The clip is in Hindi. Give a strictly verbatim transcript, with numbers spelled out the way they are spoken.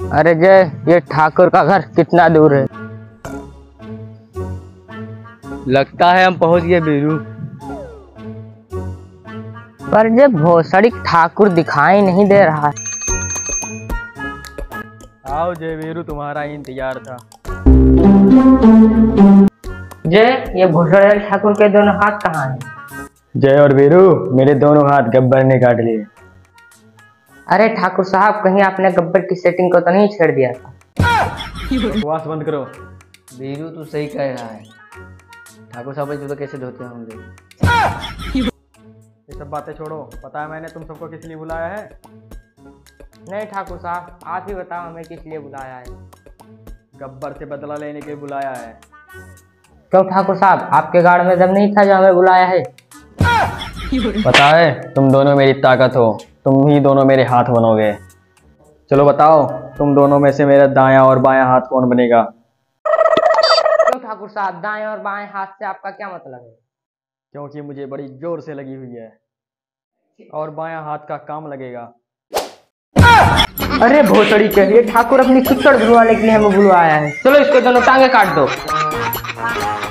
अरे जय, ये ठाकुर का घर कितना दूर है? लगता है हम पहुंच गए बीरू। पर जब भोसड़ी ठाकुर दिखाई नहीं दे रहा। आओ जय वीरू, तुम्हारा इंतजार था। जय, ये भोसड़ी ठाकुर के दोनों हाथ कहाँ हैं? जय और वीरू, मेरे दोनों हाथ गब्बर ने काट लिए। अरे ठाकुर साहब, कहीं आपने गब्बर की सेटिंग को तो नहीं छेड़ दिया था? बकवास बंद करो। वीरू तू सही कह रहा है, ठाकुर साहब जूते कैसे धोते होंगे। ये सब बातें छोड़ो, पता है मैंने तुम सबको किस लिए बुलाया है? नहीं ठाकुर साहब, आप ही बताओ हमें किस लिए बुलाया है। गब्बर से बदला लेने के लिए बुलाया है। क्यों ठाकुर साहब, आपके गाड़ में दम नहीं था जो हमें बुलाया है? पता है तुम दोनों मेरी ताकत हो, तुम ही दोनों मेरे हाथ बनोगे। चलो बताओ, तुम दोनों में से मेरा दायां और बायां हाथ कौन बनेगा? क्यों ठाकुर साहब, दाएं और बाएं हाथ से आपका क्या मतलब है? क्योंकि मुझे बड़ी जोर से लगी हुई है और बायां हाथ का काम लगेगा। अरे भोसड़ी के, ये ठाकुर अपनी कुत्तड़ धुलवाने के लिए हमें बुलवाया है। चलो इसके दोनों टांगे काट दो।